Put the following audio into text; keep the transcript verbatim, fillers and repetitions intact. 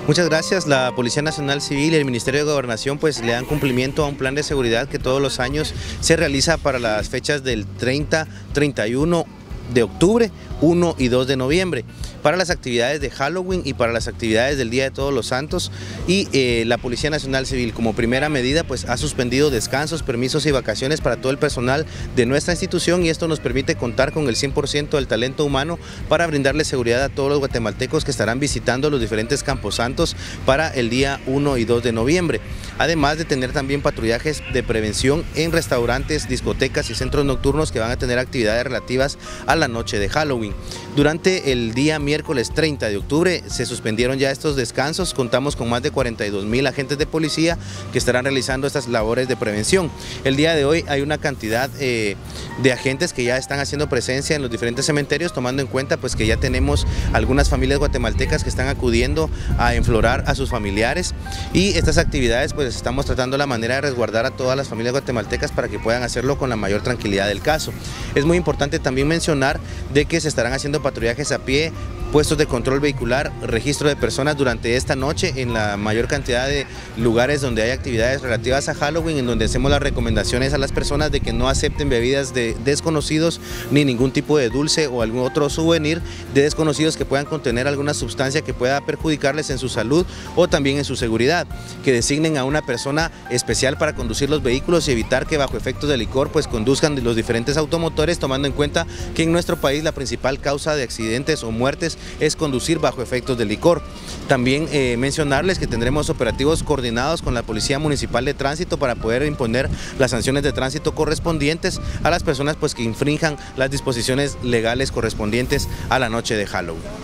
Muchas gracias. La Policía Nacional Civil y el Ministerio de Gobernación pues le dan cumplimiento a un plan de seguridad que todos los años se realiza para las fechas del treinta, treinta y uno de octubre, uno y dos de noviembre, para las actividades de Halloween y para las actividades del Día de Todos los Santos. Y eh, la Policía Nacional Civil, como primera medida, pues ha suspendido descansos, permisos y vacaciones para todo el personal de nuestra institución, y esto nos permite contar con el cien por ciento del talento humano para brindarle seguridad a todos los guatemaltecos que estarán visitando los diferentes camposantos para el día uno y dos de noviembre, además de tener también patrullajes de prevención en restaurantes, discotecas y centros nocturnos que van a tener actividades relativas a la noche de Halloween. Durante el día miércoles treinta de octubre se suspendieron ya estos descansos. Contamos con más de cuarenta y dos mil agentes de policía que estarán realizando estas labores de prevención. El día de hoy hay una cantidad eh, de agentes que ya están haciendo presencia en los diferentes cementerios, tomando en cuenta pues que ya tenemos algunas familias guatemaltecas que están acudiendo a enflorar a sus familiares, y estas actividades pues estamos tratando la manera de resguardar a todas las familias guatemaltecas para que puedan hacerlo con la mayor tranquilidad del caso. Es muy importante también mencionar de que se estarán haciendo patrullajes a pie, puestos de control vehicular, registro de personas durante esta noche en la mayor cantidad de lugares donde hay actividades relativas a Halloween, en donde hacemos las recomendaciones a las personas de que no acepten bebidas de desconocidos ni ningún tipo de dulce o algún otro souvenir de desconocidos que puedan contener alguna sustancia que pueda perjudicarles en su salud o también en su seguridad, que designen a una persona especial para conducir los vehículos y evitar que bajo efectos de licor pues conduzcan los diferentes automotores, tomando en cuenta que en nuestro país la principal causa de accidentes o muertes es conducir bajo efectos de licor. También eh, mencionarles que tendremos operativos coordinados con la Policía Municipal de Tránsito para poder imponer las sanciones de tránsito correspondientes a las personas pues que infrinjan las disposiciones legales correspondientes a la noche de Halloween.